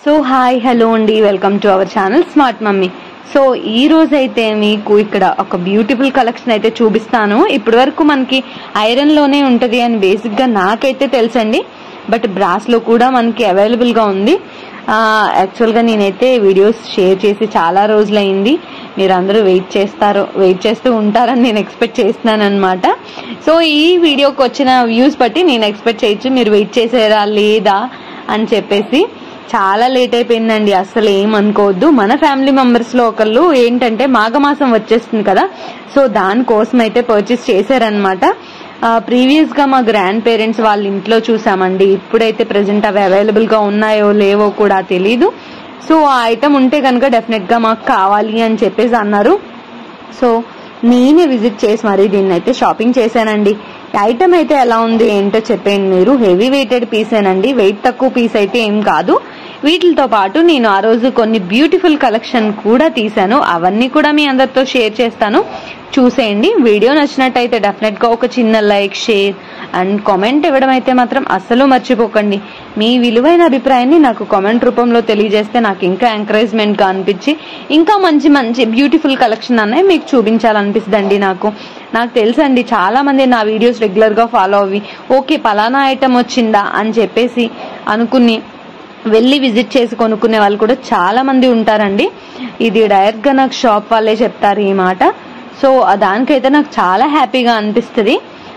So hi hello అండి, welcome to our channel smart mummy. So ఈ రోజు అయితే మీకు ఇక్కడ ఒక బ్యూటిఫుల్ కలెక్షన్ అయితే చూపిస్తాను. ఇప్పటి వరకు మనకి ఐరన్ లోనే ఉంటది అని బేసిక్ గా నాకైతే తెలుసండి, బట్ బ్రాస్ లో కూడా మనకి అవైలబుల్ గా ఉంది. యాక్చువల్ గా నేనైతే వీడియోస్ షేర్ చేసి చాలా రోజులైంది. మీరు అందరూ వెయిట్ చేస్తూ ఉంటారని నేను ఎక్స్పెక్ట్ చేస్తున్నాను అనమాట. సో ఈ వీడియోకి వచ్చిన వ్యూస్ బట్టి నేను ఎక్స్పెక్ట్ చేయొచ్చు మీరు వెయిట్ చేసేరా లేదా అని చెప్పేసి. చాలా లేట్ అయిపోయిందండి, అసలు ఏమనుకోవద్దు. మన ఫ్యామిలీ మెంబర్స్ లో ఒకళ్ళు ఏంటంటే మాఘమాసం వచ్చేస్తుంది కదా, సో దానికోసం అయితే పర్చేస్ చేశారనమాట. ప్రీవియస్ గా మా గ్రాండ్ పేరెంట్స్ వాళ్ళ ఇంట్లో చూసామండి. ఇప్పుడైతే ప్రెసెంట్ అవి అవైలబుల్ గా ఉన్నాయో లేవో కూడా తెలీదు. సో ఆ ఐటమ్ ఉంటే కనుక డెఫినెట్ గా మాకు కావాలి అని చెప్పేసి అన్నారు. సో నేనే విజిట్ చేసి మరి దీన్ని అయితే షాపింగ్ చేశానండి. ఐటమ్ అయితే ఎలా ఉంది ఏంటో చెప్పండి మీరు. హెవీ వెయిటెడ్ పీసేనండి, వెయిట్ తక్కువ పీస్ అయితే ఏం కాదు. వీటితో పాటు నేను ఆ రోజు కొన్ని బ్యూటిఫుల్ కలెక్షన్ కూడా తీసాను, అవన్నీ కూడా మీ అందరితో షేర్ చేస్తాను, చూసేయండి. వీడియో నచ్చినట్టయితే డెఫినెట్ గా ఒక చిన్న లైక్, షేర్ అండ్ కామెంట్ ఇవ్వడం అయితే మాత్రం అస్సలు మర్చిపోకండి. మీ విలువైన అభిప్రాయాన్ని నాకు కామెంట్ రూపంలో తెలియజేస్తే నాకు ఇంకా ఎంకరేజ్మెంట్ గా అనిపించి ఇంకా మంచి మంచి బ్యూటిఫుల్ కలెక్షన్ అన్నవి మీకు చూపించాలనిపిస్తుందండి. నాకు తెలుసండి చాలా మంది నా వీడియోస్ రెగ్యులర్ గా ఫాలో అవ్వి ఓకే పలానా ఐటమ్ వచ్చిందా అని చెప్పేసి అనుకుని వెళ్ళి విజిట్ చేసి కొనుక్కునే వాళ్ళు కూడా చాలా మంది ఉంటారండి. ఇది డైరెక్ట్ గా నాకు షాప్ వాళ్ళే చెప్తారు ఈ మాట. సో దానికైతే నాకు చాలా హ్యాపీగా అనిపిస్తుంది.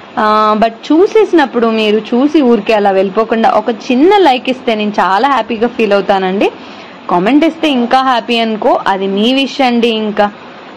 బట్ చూసేసినప్పుడు మీరు చూసి ఊరికే అలా వెళ్ళిపోకుండా ఒక చిన్న లైక్ ఇస్తే నేను చాలా హ్యాపీగా ఫీల్ అవుతానండి. కామెంట్ ఇస్తే ఇంకా హ్యాపీ అనుకో, అది మీ విష్ అండి. ఇంకా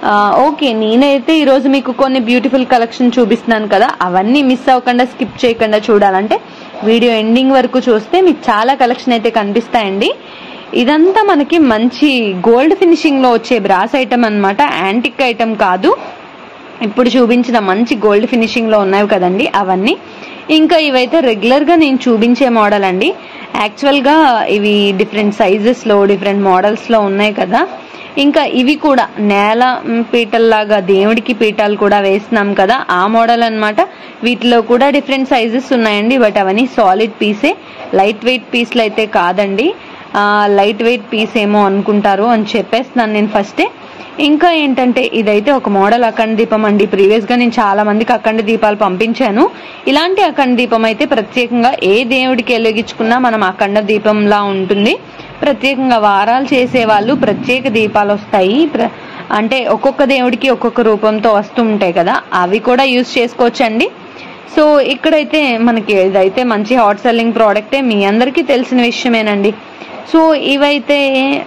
ఓకే, నేనైతే ఈరోజు మీకు కొన్ని బ్యూటిఫుల్ కలెక్షన్ చూపిస్తున్నాను కదా, అవన్నీ మిస్ అవ్వకుండా స్కిప్ చేయకుండా చూడాలంటే వీడియో ఎండింగ్ వరకు చూస్తే మీకు చాలా కలెక్షన్ అయితే కనిపిస్తాయండి. ఇదంతా మనకి మంచి గోల్డ్ ఫినిషింగ్ లో వచ్చే బ్రాస్ ఐటమ్ అన్నమాట, యాంటిక్ ఐటమ్ కాదు. ఇప్పుడు చూపించిన మంచి గోల్డ్ ఫినిషింగ్ లో ఉన్నాయి కదండి అవన్నీ. ఇంకా ఇవైతే రెగ్యులర్ గా నేను చూపించే మోడల్ అండి. యాక్చువల్ గా ఇవి డిఫరెంట్ సైజెస్ లో డిఫరెంట్ మోడల్స్ లో ఉన్నాయి కదా. ఇంకా ఇవి కూడా నేల పీటల్లాగా దేవుడికి పీఠాలు కూడా వేస్తున్నాం కదా, ఆ మోడల్ అన్నమాట. వీటిలో కూడా డిఫరెంట్ సైజెస్ ఉన్నాయండి, బట్ అవన్నీ సాలిడ్ పీసే, లైట్ వెయిట్ పీస్లు అయితే కాదండి. లైట్ వెయిట్ పీస్ ఏమో అనుకుంటారు అని చెప్పేస్తున్నాను నేను ఫస్టే. ఇంకా ఏంటంటే ఇదైతే ఒక మోడల్ అఖండ దీపం అండి. ప్రీవియస్ గా నేను చాలా మందికి అఖండ దీపాలు పంపించాను. ఇలాంటి అఖండ దీపం అయితే ప్రత్యేకంగా ఏ దేవుడికి వెలిగించుకున్నా మనం అఖండ దీపంలా ఉంటుంది. ప్రత్యేకంగా వారాలు చేసే వాళ్ళు ప్రత్యేక దీపాలు వస్తాయి, అంటే ఒక్కొక్క దేవుడికి ఒక్కొక్క రూపంతో వస్తూ ఉంటాయి కదా, అవి కూడా యూజ్ చేసుకోవచ్చండి. సో ఇక్కడైతే మనకి ఇదైతే మంచి హాట్ సెల్లింగ్ ప్రోడక్టే, మీ అందరికీ తెలిసిన విషయమేనండి. సో ఇవైతే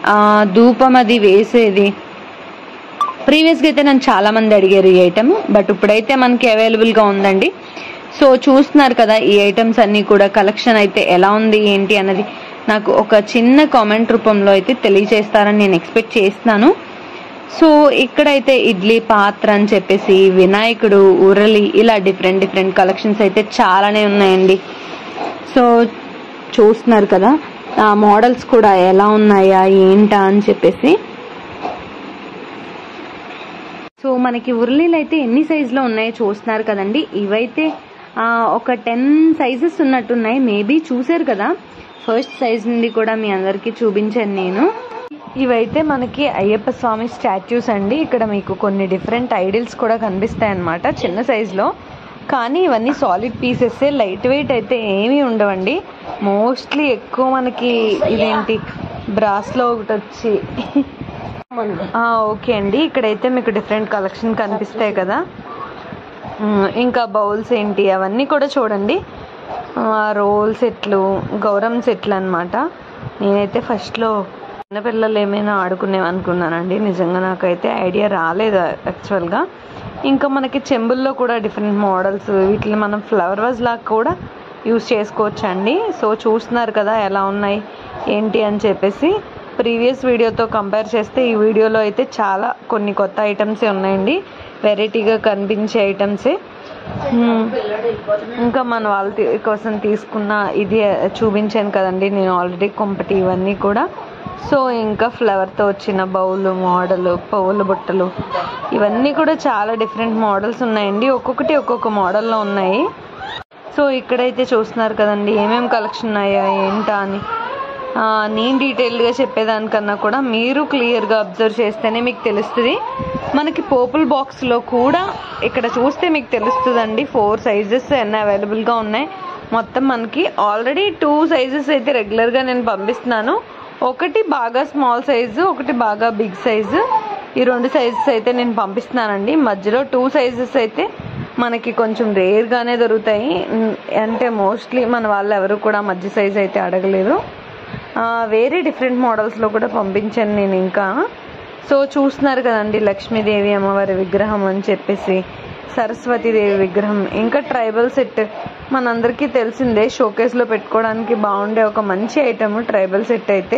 ధూపం అది వేసేది ప్రీవియస్ గా అయితే నన్ను చాలా మంది అడిగారు ఈ ఐటమ్, బట్ ఇప్పుడైతే మనకి అవైలబుల్ గా ఉందండి. సో చూస్తున్నారు కదా ఈ ఐటమ్స్ అన్ని కూడా. కలెక్షన్ అయితే ఎలా ఉంది ఏంటి అన్నది నాకు ఒక చిన్న కామెంట్ రూపంలో అయితే తెలియజేస్తారని నేను ఎక్స్పెక్ట్ చేస్తున్నాను. సో ఇక్కడైతే ఇడ్లీ పాత్ర అని చెప్పేసి, వినాయకుడు, ఉరలి, ఇలా డిఫరెంట్ కలెక్షన్స్ అయితే చాలానే ఉన్నాయండి. సో చూస్తున్నారు కదా మోడల్స్ కూడా ఎలా ఉన్నాయా ఏంటా అని చెప్పేసి. సో మనకి ఉర్లీలు అయితే ఎన్ని సైజులో ఉన్నాయో చూస్తున్నారు కదండి. ఇవైతే ఒక 10 సైజెస్ ఉన్నట్టున్నాయి, మేబీ చూసారు కదా. ఫస్ట్ సైజ్ నుండి కూడా మీ అందరికీ చూపించాను నేను. ఇవైతే మనకి అయ్యప్ప స్వామి స్టాచ్యూస్ అండి. ఇక్కడ మీకు కొన్ని డిఫరెంట్ ఐడిల్స్ కూడా కనిపిస్తాయి అన్నమాట చిన్న సైజులో. కానీ ఇవన్నీ సాలిడ్ పీసెస్, లైట్ వెయిట్ అయితే ఏమీ ఉండవండి. మోస్ట్లీ ఎక్కువ మనకి ఇదేంటి బ్రాస్లో ఒకటి వచ్చి ఓకే అండి. ఇక్కడైతే మీకు డిఫరెంట్ కలెక్షన్ కనిపిస్తాయి కదా. ఇంకా బౌల్స్ ఏంటి అవన్నీ కూడా చూడండి. రోల్ సెట్లు, గౌరమ్ సెట్లు అనమాట. నేనైతే ఫస్ట్లో చిన్నపిల్లలు ఏమైనా ఆడుకునేవనుకున్నానండి, నిజంగా నాకైతే ఐడియా రాలేదు యాక్చువల్గా. ఇంకా మనకి చెంబుల్లో కూడా డిఫరెంట్ మోడల్స్, వీటిని మనం ఫ్లవర్ వాజ్ లాగా కూడా యూజ్ చేసుకోవచ్చు అండి. సో చూస్తున్నారు కదా ఎలా ఉన్నాయి ఏంటి అని చెప్పేసి. ప్రీవియస్ వీడియోతో కంపేర్ చేస్తే ఈ వీడియోలో అయితే చాలా కొన్ని కొత్త ఐటమ్సే ఉన్నాయండి, వెరైటీగా కనిపించే ఐటమ్సే. ఇంకా మన వాళ్ళ కోసం తీసుకున్న ఇది చూపించాను కదండి నేను ఆల్రెడీ, కొంపటి ఇవన్నీ కూడా. సో ఇంకా ఫ్లవర్తో వచ్చిన బౌలు మోడలు, పువ్వుల బుట్టలు, ఇవన్నీ కూడా చాలా డిఫరెంట్ మోడల్స్ ఉన్నాయండి. ఒక్కొక్కటి ఒక్కొక్క మోడల్లో ఉన్నాయి. సో ఇక్కడైతే చూస్తున్నారు కదండి ఏమేమి కలెక్షన్ ఉన్నాయా ఏంటా అని. నేను డీటెయిల్డ్గా చెప్పేదానికన్నా కూడా మీరు క్లియర్గా అబ్జర్వ్ చేస్తేనే మీకు తెలుస్తుంది. మనకి పోపుల్ బాక్స్లో కూడా ఇక్కడ చూస్తే మీకు తెలుస్తుందండి 4 సైజెస్ అన్నీ అవైలబుల్గా ఉన్నాయి. మొత్తం మనకి ఆల్రెడీ 2 సైజెస్ అయితే రెగ్యులర్గా నేను పంపిస్తున్నాను. ఒకటి బాగా స్మాల్ సైజు, ఒకటి బాగా బిగ్ సైజు. ఈ 2 సైజెస్ అయితే నేను పంపిస్తున్నానండి. మధ్యలో 2 సైజెస్ అయితే మనకి కొంచెం రేర్గానే దొరుకుతాయి. అంటే మోస్ట్లీ మన వాళ్ళు ఎవరు కూడా మధ్య సైజు అయితే అడగలేదు. వేరే డిఫరెంట్ మోడల్స్లో కూడా పంపించాను నేను ఇంకా. సో చూస్తున్నారు కదండి, లక్ష్మీదేవి అమ్మవారి విగ్రహం అని చెప్పేసి, సరస్వతీదేవి విగ్రహం, ఇంకా ట్రైబల్ సెట్ మనందరికీ తెలిసిందే, షోకేస్లో పెట్టుకోవడానికి బాగుండే ఒక మంచి ఐటమ్ ట్రైబల్ సెట్ అయితే.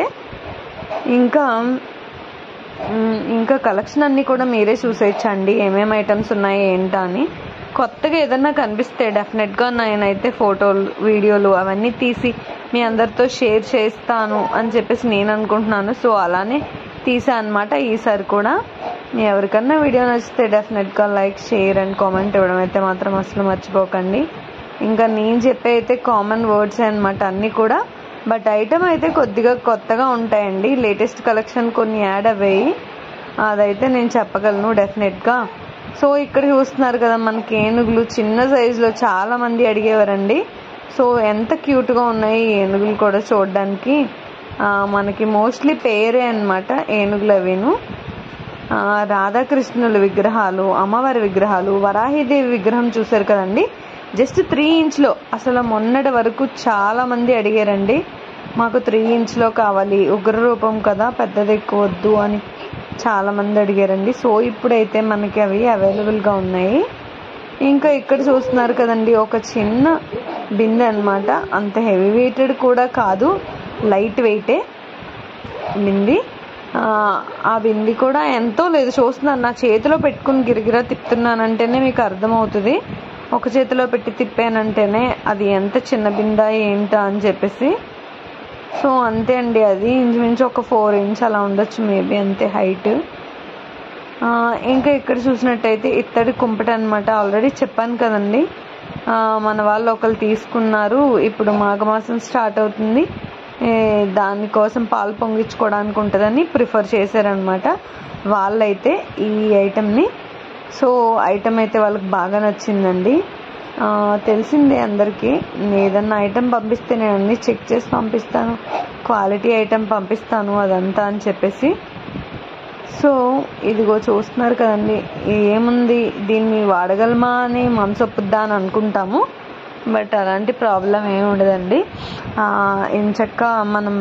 ఇంకా కలెక్షన్ అన్నీ కూడా మీరే చూసేయచ్చండి, ఏమేమి ఐటమ్స్ ఉన్నాయి ఏంటా అని. కొత్తగా ఏదన్నా కనిపిస్తే డెఫినెట్గా నేనైతే ఫోటోలు వీడియోలు అవన్నీ తీసి మీ అందరితో షేర్ చేస్తాను అని చెప్పేసి నేను అనుకుంటున్నాను. సో అలానే తీసా అనమాట ఈసారి కూడా. ఎవరికన్నా వీడియో నచ్చితే డెఫినెట్గా లైక్, షేర్ అండ్ కామెంట్ ఇవ్వడం అయితే మాత్రం అసలు మర్చిపోకండి. ఇంకా నేను చెప్పే అయితే కామన్ వర్డ్స్ అనమాట అన్నీ కూడా. బట్ ఐటమ్ అయితే కొద్దిగా కొత్తగా ఉంటాయండి, లేటెస్ట్ కలెక్షన్ కొన్ని యాడ్ అయ్యాయి, అదైతే నేను చెప్పగలను డెఫినెట్గా. సో ఇక్కడ చూస్తున్నారు కదా మనకి ఏనుగులు చిన్న సైజులో చాలా మంది అడిగేవారండి. సో ఎంత క్యూట్గా ఉన్నాయి ఏనుగులు కూడా చూడడానికి. మనకి మోస్ట్లీ పేరే అనమాట ఏనుగులు అవిను. రాధాకృష్ణుల విగ్రహాలు, అమ్మవారి విగ్రహాలు, వరాహిదేవి విగ్రహం చూసారు కదండి, జస్ట్ 3 ఇంచ్లో. అసలు మొన్నటి వరకు చాలా మంది అడిగారండి, మాకు 3 ఇంచ్లో కావాలి, ఉగ్ర రూపం కదా పెద్దది ఎక్కువ వద్దు అని చాలా మంది అడిగారండి. సో ఇప్పుడైతే మనకి అవి అవైలబుల్గా ఉన్నాయి. ఇంకా ఇక్కడ చూస్తున్నారు కదండి, ఒక చిన్న బిందె అనమాట, అంత హెవీ వెయిటెడ్ కూడా కాదు, లైట్ వెయిటే బింది. ఆ బింది కూడా ఎంతో లేదు, చూస్తున్నాను నా చేతిలో పెట్టుకుని గిరిగిరా తిప్పుతున్నానంటేనే మీకు అర్థమవుతుంది. ఒక చేతిలో పెట్టి తిప్పానంటేనే అది ఎంత చిన్న బిందా ఏంటా అని చెప్పేసి. సో అంతే అండి, అది ఇంచుమించు ఒక 4 ఇంచ్ అలా ఉండొచ్చు మేబీ, అంతే హైట్. ఇంకా ఇక్కడ చూసినట్టయితే ఇత్తడి కుంపట అనమాట. ఆల్రెడీ చెప్పాను కదండి, మన వాళ్ళు ఒకరు తీసుకున్నారు, ఇప్పుడు మాఘమాసం స్టార్ట్ అవుతుంది, దానికోసం పాలు పొంగించుకోవడానికి ఉంటుందని ప్రిఫర్ చేశారనమాట వాళ్ళైతే ఈ ఐటెంని. సో ఐటెం అయితే వాళ్ళకి బాగా నచ్చిందండి. తెలిసిందే అందరికీ, ఏదన్నా ఐటెం పంపిస్తే నేను అన్నీ చెక్ చేసి పంపిస్తాను, క్వాలిటీ ఐటెం పంపిస్తాను అదంతా అని చెప్పేసి. సో ఇదిగో చూస్తున్నారు కదండి, ఏముంది దీన్ని వాడగలమా అని మనసొప్పుద్దా అని అనుకుంటాము, బట్ అలాంటి ప్రాబ్లం ఏమి ఉండదండి. ఎంచక్క మనం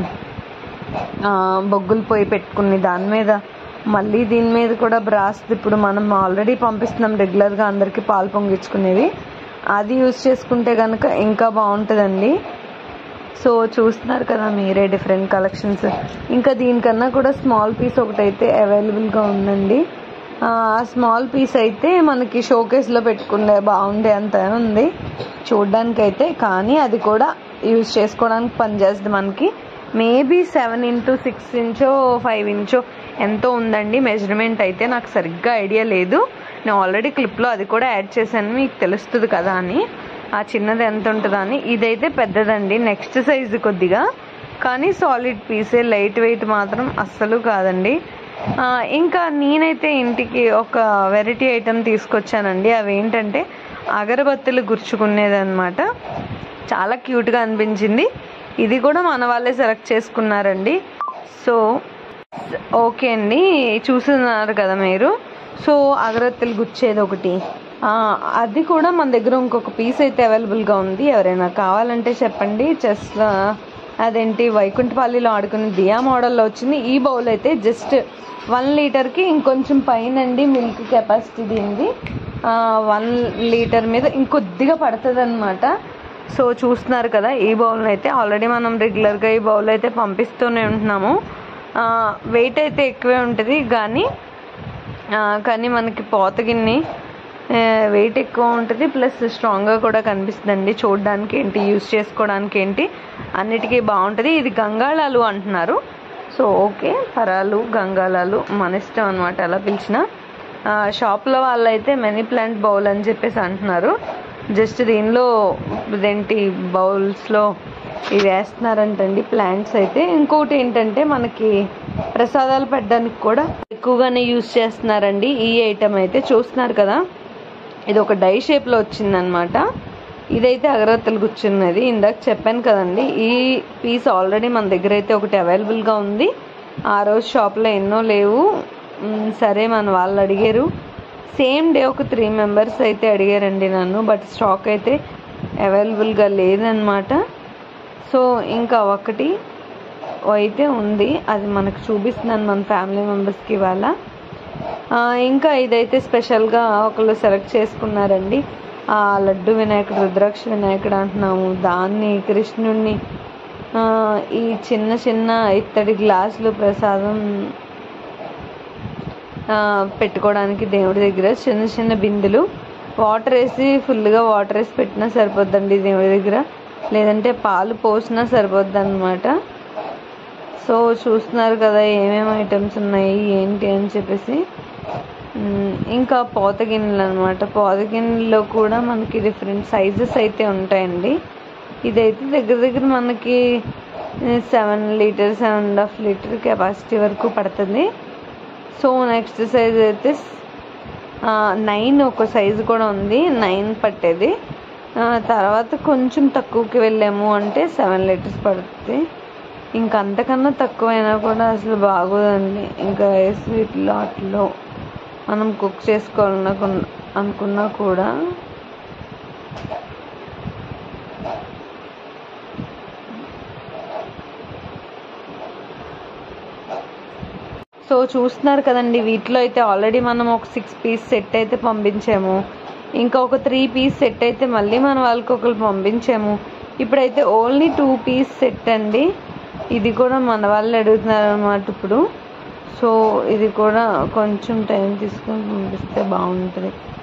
బొగ్గులు పొయ్యి పెట్టుకుని దాని మీద మళ్ళీ దీని మీద కూడా బ్రాస్, ఇప్పుడు మనం ఆల్రెడీ పంపిస్తున్నాం రెగ్యులర్గా అందరికీ పాలు పొంగించుకునేది, అది యూజ్ చేసుకుంటే కనుక ఇంకా బాగుంటుందండి. సో చూస్తున్నారు కదా మీరే డిఫరెంట్ కలెక్షన్స్. ఇంకా దీనికన్నా కూడా స్మాల్ పీస్ ఒకటైతే అవైలబుల్గా ఉందండి. ఆ స్మాల్ పీస్ అయితే మనకి షోకేస్లో పెట్టుకుంటే బాగుండే అంత ఉంది చూడ్డానికైతే, కానీ అది కూడా యూజ్ చేసుకోవడానికి పనిచేస్తుంది మనకి. మేబీ 7 into 6 ఇంచో 5 ఇంచో ఎంతో ఉందండి మెజర్మెంట్ అయితే, నాకు సరిగ్గా ఐడియా లేదు. నేను ఆల్రెడీ క్లిప్లో అది కూడా యాడ్ చేశాను, మీకు తెలుస్తుంది కదా అని ఆ చిన్నది ఎంత ఉంటుందా అని. ఇదైతే పెద్దదండి, నెక్స్ట్ సైజు కొద్దిగా, కానీ సాలిడ్ పీసే, లైట్ వెయిట్ మాత్రం అస్సలు కాదండి. ఇంకా నేనైతే ఇంటికి ఒక వెరైటీ ఐటెం తీసుకొచ్చానండి. అవి ఏంటంటే అగరబత్తులు గుర్చుకునేది అనమాట. చాలా క్యూట్గా అనిపించింది. ఇది కూడా మన వాళ్ళే సెలెక్ట్ చేసుకున్నారండి. సో ఓకే అండి, చూస్తున్నారు కదా మీరు. సో అగరబత్తులు గుచ్చేది ఒకటి, అది కూడా మన దగ్గర ఇంకొక పీస్ అయితే అవైలబుల్గా ఉంది, ఎవరైనా కావాలంటే చెప్పండి. జస్ట్ అదేంటి వైకుంఠపాలిలో ఆడుకునే దియా మోడల్లో వచ్చింది. ఈ బౌల్ అయితే జస్ట్ 1 లీటర్కి ఇంకొంచెం పైన అండి మిల్క్ కెపాసిటీ దీనిది. 1 లీటర్ మీద ఇంకొద్దిగా పడుతుంది అనమాట. సో చూస్తున్నారు కదా, ఈ బౌల్ని అయితే ఆల్రెడీ మనం రెగ్యులర్గా ఈ బౌల్ అయితే పంపిస్తూనే ఉంటున్నాము. వెయిట్ అయితే ఎక్కువే ఉంటుంది, కానీ మనకి పోత గిన్నె వెయిట్ ఎక్కువ ఉంటుంది, ప్లస్ స్ట్రాంగ్గా కూడా కనిపిస్తుందండి. చూడడానికి ఏంటి, యూజ్ చేసుకోవడానికి ఏంటి, అన్నిటికీ బాగుంటుంది. ఇది గంగాళాలు అంటున్నారు. సో ఓకే, పరాలు గంగాళాలు మన ఇష్టం అనమాట ఎలా పిలిచిన. షాప్లో వాళ్ళైతే మనీ ప్లాంట్ బౌల్ అని చెప్పేసి అంటున్నారు. జస్ట్ దీనిలో ఇదేంటి బౌల్స్లో ఇవి వేస్తున్నారంటండి ప్లాంట్స్ అయితే. ఇంకోటి ఏంటంటే మనకి ప్రసాదాలు పెట్టడానికి కూడా ఎక్కువగానే యూజ్ చేస్తున్నారండి ఈ ఐటమ్ అయితే. చూస్తున్నారు కదా, ఇది ఒక డై షేప్లో వచ్చిందనమాట. ఇదైతే అగరత్తులు కూర్చున్నది. ఇందాక చెప్పాను కదండి, ఈ పీస్ ఆల్రెడీ మన దగ్గర అయితే ఒకటి అవైలబుల్గా ఉంది. ఆ రోజు షాప్లో ఎన్నో లేవు. సరే మన వాళ్ళు అడిగారు, సేమ్ డే ఒక 3 మెంబర్స్ అయితే అడిగారండి నన్ను. బట్ స్టాక్ అయితే అవైలబుల్గా లేదనమాట. సో ఇంకా ఒకటి అయితే ఉంది, అది మనకు చూపిస్తున్నాను మన ఫ్యామిలీ మెంబర్స్కి ఇవాళ. ఇంకా ఇదైతే స్పెషల్గా ఒకళ్ళు సెలెక్ట్ చేసుకున్నారండి. లడ్డు వినాయకుడు, రుద్రాక్ష వినాయకుడు అంటున్నాము దాన్ని, కృష్ణుడిని, ఈ చిన్న చిన్న ఇత్తడి గ్లాసులు ప్రసాదం పెట్టుకోవడానికి దేవుడి దగ్గర, చిన్న చిన్న బిందులు వాటర్ వేసి, ఫుల్గా వాటర్ వేసి పెట్టినా సరిపోద్దండి దేవుడి దగ్గర, లేదంటే పాలు పోసినా సరిపోద్ది అనమాట. సో చూస్తున్నారు కదా ఏమేమి ఐటమ్స్ ఉన్నాయి ఏంటి అని చెప్పేసి. ఇంకా పోత గిన్నెలు అనమాట. పోత గిన్నెల్లో కూడా మనకి డిఫరెంట్ సైజెస్ అయితే ఉంటాయండి. ఇదైతే దగ్గర దగ్గర మనకి 7 లీటర్ 7.5 లీటర్ కెపాసిటీ వరకు పడుతుంది. సో నెక్స్ట్ సైజ్ అయితే 9 ఒక సైజు కూడా ఉంది, 9 పట్టేది. తర్వాత కొంచెం తక్కువకి వెళ్ళాము అంటే 7 లీటర్స్ పడుతుంది. ఇంకా అంతకన్నా తక్కువైనా కూడా అసలు బాగోదండి. ఇంకా స్వీట్లో వాటిలో మనం కుక్ అనుకున్నా కూడా సో చూస్తున్నారు కదండి, వీటిలో అయితే ఆల్రెడీ మనం ఒక 6 పీస్ సెట్ అయితే పంపించాము. ఇంకా ఒక 3 పీస్ సెట్ అయితే మళ్ళీ మన వాళ్ళకి ఒకరు పంపించాము. ఇప్పుడైతే ఓన్లీ 2 పీస్ సెట్ అండి. ఇది కూడా మన వాళ్ళు అడుగుతున్నారు అన్నమాట ఇప్పుడు. సో ఇది కూడా కొంచెం టైం తీసుకొని పంపిస్తే బాగుంటుంది.